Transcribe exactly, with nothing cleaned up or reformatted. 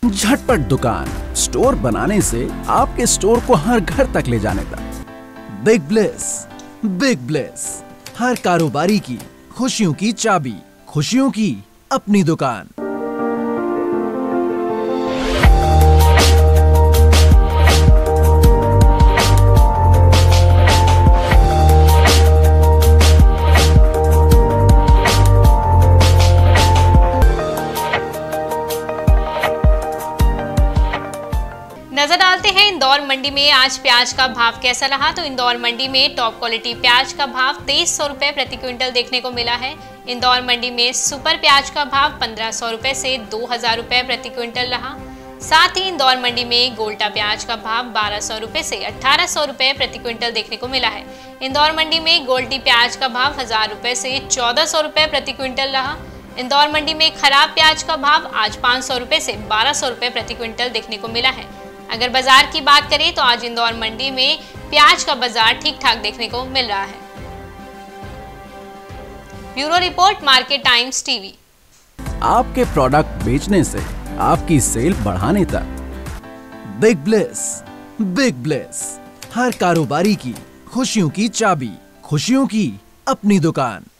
झटपट दुकान, स्टोर बनाने से आपके स्टोर को हर घर तक ले जाने तक। बिग ब्लेस, बिग ब्लेस, हर कारोबारी की खुशियों की चाबी, खुशियों की अपनी दुकान। नजर डालते हैं इंदौर मंडी में आज प्याज का भाव कैसा रहा। तो इंदौर मंडी में टॉप क्वालिटी प्याज का भाव तेईस सौ रुपए प्रति क्विंटल देखने को मिला है। इंदौर मंडी में सुपर प्याज का भाव पंद्रह सौ रुपए से दो हजार रुपए प्रति क्विंटल रहा। साथ ही इंदौर मंडी में गोल्टा प्याज का भाव बारह सौ रुपए से अठारह सौ रुपए प्रति क्विंटल देखने को मिला है। इंदौर मंडी में गोल्टी प्याज का भाव हजार रुपए से चौदह सौ रुपए प्रति क्विंटल रहा। इंदौर मंडी में खराब प्याज का भाव आज पाँच सौ रुपए से बारह सौ रुपए प्रति क्विंटल देखने को मिला है। अगर बाजार की बात करें तो आज इंदौर मंडी में प्याज का बाजार ठीक ठाक देखने को मिल रहा है। Bureau report, Market Times TV. आपके प्रोडक्ट बेचने से आपकी सेल बढ़ाने तक। बिग ब्लेस, बिग ब्लेस, हर कारोबारी की खुशियों की चाबी, खुशियों की अपनी दुकान।